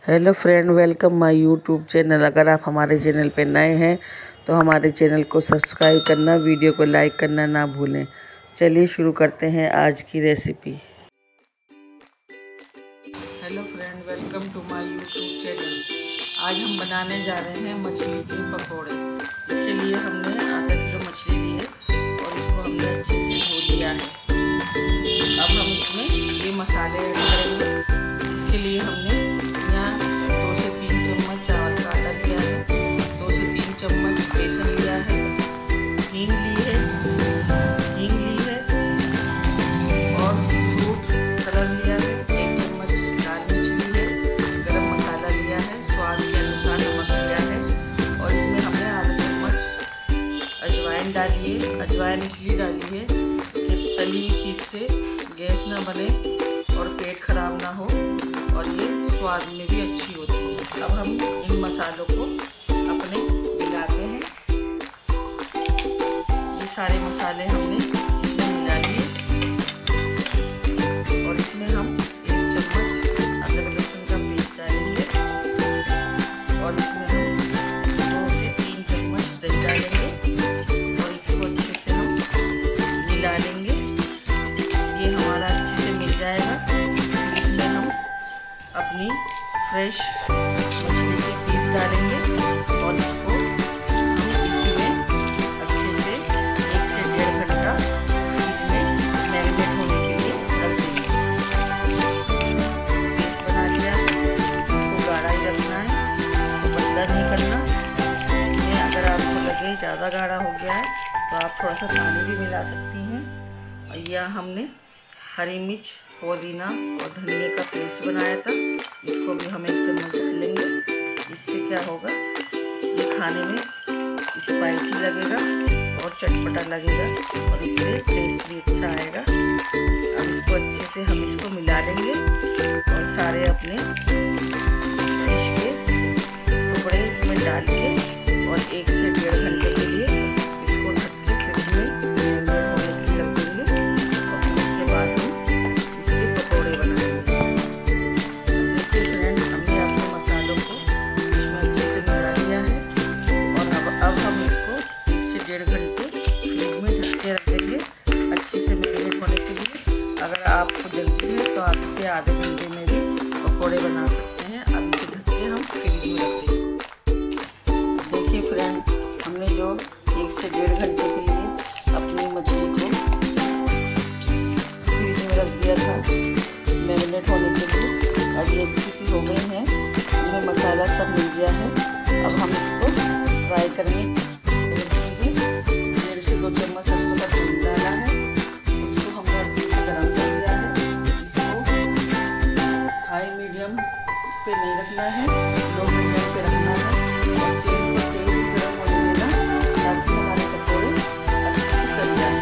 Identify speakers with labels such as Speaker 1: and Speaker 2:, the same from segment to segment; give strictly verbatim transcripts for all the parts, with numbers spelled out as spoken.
Speaker 1: Hello friend, welcome my YouTube channel. अगर आप हमारे चैनल पे नए हैं तो हमारे चैनल को सब्सक्राइब करना, वीडियो को लाइक करना ना भूलें। चलिए शुरू करते हैं आज की recipe. Hello friend, welcome to my YouTube channel. आज हम बनाने जा रहे हैं मछली के पकौड़े। इसके लिए हमने आधा किलो मछली ली है और इसको हमने अच्छे से धो लिया है। अब हम इसमें ये मसाले ऐड करेंगे। इसके लिए हमने दो से तीन चम्मच चावल का आटा लिया है, दो से तीन चम्मच बेसन लिया है, हींग ली है हींग ली है और फ्रूट कलर लिया है, एक चम्मच लाल मिर्च ली है, गरम मसाला लिया है, स्वाद के अनुसार नमक लिया है और इसमें हमने आधा चम्मच अजवाइन डाली है। अजवाइन इसलिए डाली है कि तली हुई चीज़ से गैस ना बने और पेट खराब ना हो और ये स्वाद में भी अच्छी होती है। अब हम इन मसालों को अपने मिलाते हैं। ये सारे मसाले हमने इसमें मिला लिए और इसमें हम एक चम्मच अदरक लहसुन का पेस्ट डालेंगे और इसमें हम दो से तीन चम्मच दही डालेंगे और इसको अच्छे से हम मिला लेंगे। ये हमारा अच्छे से मिल जाएगा। इसमें हम अपनी फ्रेश मछली के पीस डालेंगे और इसको हम इसी में अच्छे से एक से डेढ़ घंटा इसमें मैरिनेट होने के लिए रख देंगे। पेस्ट बना लिया, इसको गाढ़ा ही रखना है, इसको पतला नहीं करना। इसमें अगर आपको लगे ज़्यादा गाढ़ा हो गया है तो आप थोड़ा सा पानी भी मिला सकती हैं। या हमने हरी मिर्च, पुदीना और धनिया का पेस्ट बनाया था, इसको भी हम एक चम्मच डाल लेंगे। इससे क्या होगा, ये खाने में स्पाइसी लगेगा और चटपटा लगेगा और इससे टेस्ट भी अच्छा आएगा। अब इसको अच्छे से हम इसको मिला लेंगे और सारे अपने फिश के टुकड़े इसमें डाल के और एक से डेढ़ घंटे के लिए इसको ढक के फ्रिज में होने के लिए रख देंगे और उसके बाद हम इसके पकौड़े बनाएंगे। देखिए फ्रेंड, हमने अपने मसालों को इसमें अच्छे से मिला लिया है और अब अब हम इसको एक से डेढ़ घंटे फ्रिज में ढक के रख देंगे अच्छे से मैरिनेट होने के लिए। अगर आपको जल्दी है तो आप इसे आधे घंटे में भी पकौड़े बना सकते हैं। अब इसे ढक के हम फ्रिज में रख देंगे। देखिए फ्रेंड, हमने जो एक से डेढ़ घंटे के लिए अपनी मछली को फ्रिज में रख दिया था मैरिनेट होने के लिए, अब ये अच्छी सी हो गई हैं। इसमें मसाला सब मिल गया है। अब हम इसको फ्राई करेंगे। डेढ़ से दो चम्मच सरसों का तेल डाला है, उसको हमने अच्छे से गर्म कर लिया है। इसको हाई मीडियम पे नहीं रखना है, लो मीडियम पे रखना है और तेल को तेल भी गर्म होने देना ताकि हमारे पकौड़े अच्छे से तल जाए।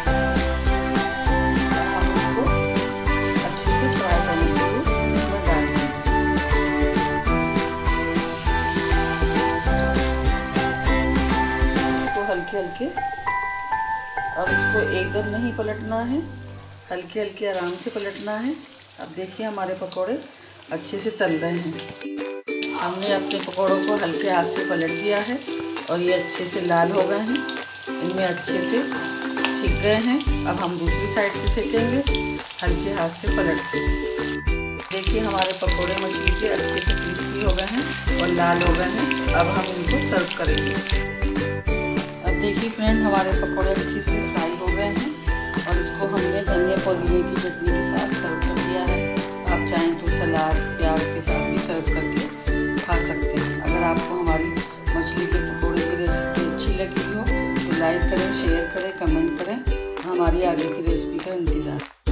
Speaker 1: हम इसको अच्छे से फ्राई करने के लिए इसमें डाल देंगे। इसको हल्के हल्के, अब इसको एकदम नहीं पलटना है, हल्के हल्के आराम से पलटना है। अब देखिए हमारे पकौड़े अच्छे से तल रहे हैं। हमने अपने पकौड़ों को हल्के हाथ से पलट दिया है और ये अच्छे से लाल हो गए हैं, इनमें अच्छे से सिक गए हैं। अब हम दूसरी साइड से सेकेंगे हल्के हाथ से पलट के। देखिए हमारे पकौड़े मछली के अच्छे से क्रिस्पी हो गए हैं और लाल हो गए हैं। अब हम इनको सर्व करेंगे। अब देखिए फ्रेंड, हमारे पकौड़े अच्छे से फ्राई हो गए हैं और इसको हमने धनिया पुदीने की चटनी के साथ सर्व कर दिया है। आप चाहें तो सलाद प्याज के साथ भी सर्व करके खा सकते हैं। अगर आपको हमारी मछली के पकौड़े की रेसिपी अच्छी लगी हो तो लाइक करें, शेयर करें, कमेंट करें। हमारी आगे की रेसिपी का इंतजार।